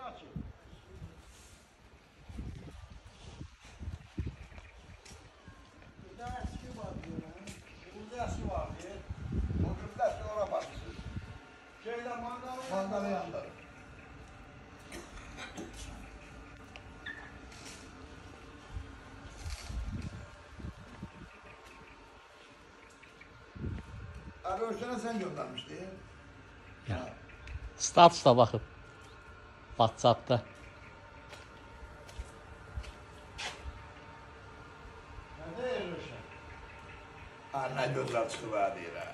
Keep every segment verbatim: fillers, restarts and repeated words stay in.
Mangalı yandı. Abi Özcan'a sen göndermiştin. Ya. Status'a bakıp. WhatsApp'ta. Nerede yer Özcan? Anne gözler çıkıver diye ha.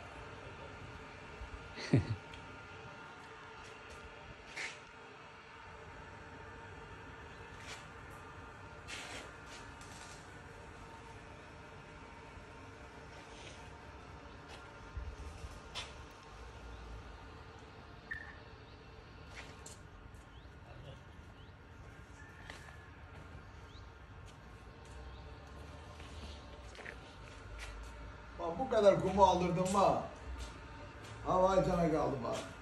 Bak bu kadar kumu aldırdım ha. Havay cana kaldım ha.